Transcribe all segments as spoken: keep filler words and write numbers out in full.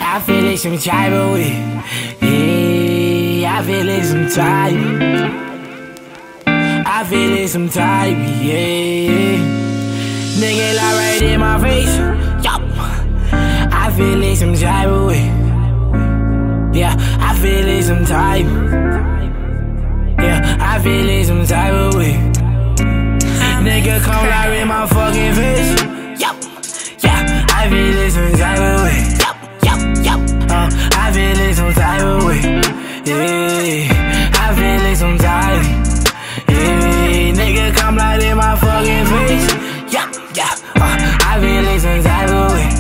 I feel like some type of way. Yeah, I feel like some type. I feel like some type, yeah. Nigga lie right in my face. Yup. I feel like some type of way. Yeah, I feel like some type. Yeah, I feel like some type of way. Nigga come right in my fucking face. Yup. Yeah, I feel like some type of way. Yup, yup, yup. Uh, I feel like some type of way. Yeah, I feel like some type. Yeah, nigga come right in my fucking face. Yeah, yeah. Uh, I feel like some type of way.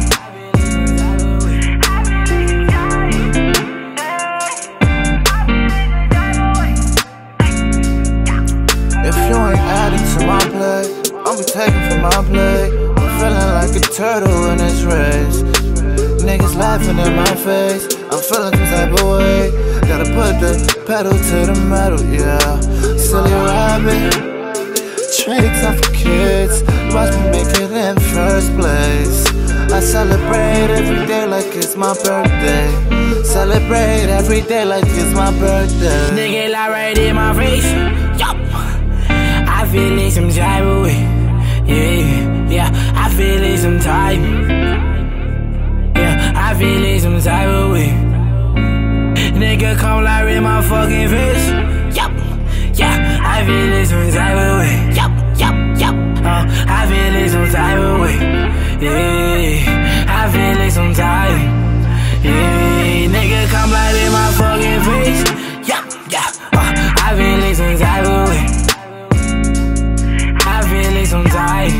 If you ain't adding to my plate, I'll be taking from my plate. I'm feeling like a turtle in this race. Niggas laughing in my face, I'm feeling some type of way. Gotta put the pedal to the metal, yeah. Silly rabbit, tricks off for kids. Watch me make it in first place. I celebrate every day like it's my birthday. Celebrate every day like it's my birthday. Nigga lie right in my face. Yup. I feel like some type of way. Yeah, yeah, I feel like some type. Yeah, I feel like some type of way. Nigga come like in my fucking face. Yup. Yeah, I feel like some type of way. Yup, yup, yup. Uh, I feel like some type of way. Yeah, I feel like some type. Yeah, nigga come like in my fucking face. Yup, yeah. Uh, I feel like some type of way. I feel like some type.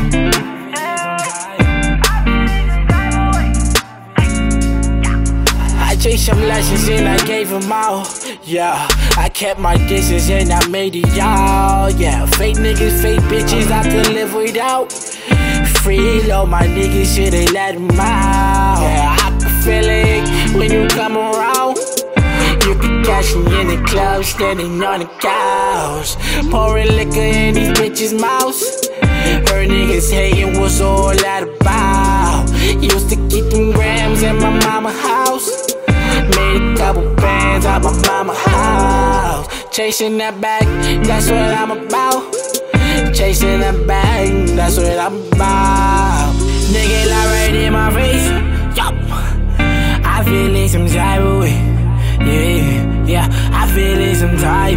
I chased some lessons and I gave them all. Yeah, I kept my distance and I made it y'all. Yeah, fake niggas, fake bitches, I could live without. Free low, my niggas shoulda let them out. Yeah, I can feel it when you come around. You can catch me in the club, standing on the couch, pouring liquor in these bitches' mouths. Her niggas hating, what's all that about? Used to keep them grams in my mama's house. Made a couple bands out my mama's house. Chasing that bag, that's what I'm about. Chasing that bag, that's what I'm about. Nigga lie right in my face. Yup. I feel like some type of way. Yeah, yeah, I feel like some type.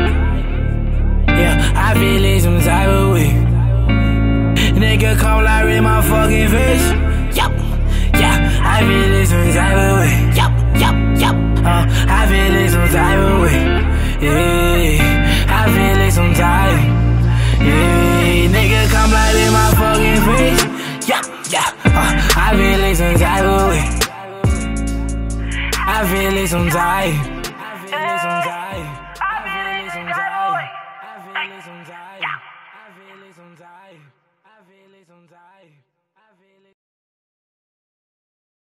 Yeah, I feel like some type of way. Nigga come like in my fucking face. Yup. Yeah, I feel like some type of way. Yup, yup, yup. Uh, I feel like some type of way. Yeah, I feel like some type. Yeah, nigga come like in my fucking face. Yeah, yeah. Uh, I feel like some type of way. I feel like some type.